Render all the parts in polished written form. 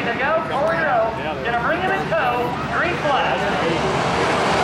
to go. 4-0. Gonna bring him in tow. Green flag.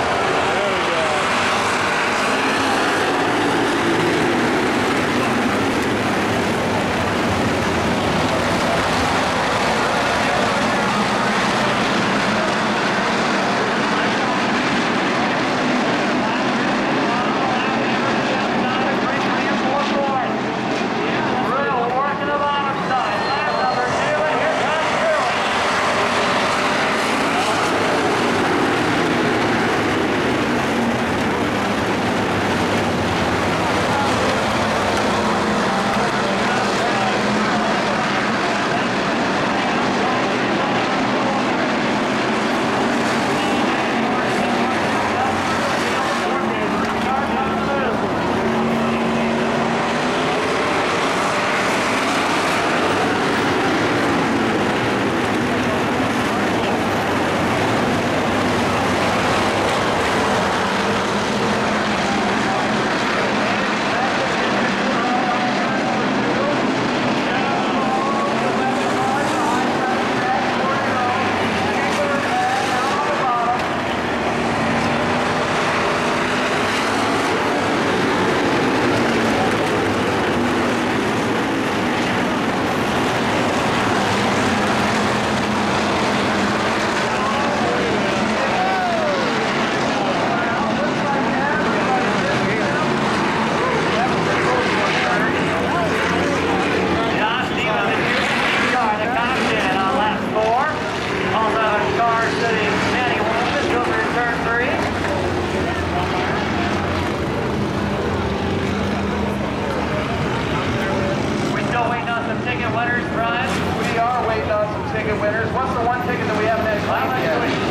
Ticket winners, Brian? We are waiting on some ticket winners. What's the one ticket that we haven't had claimed yet?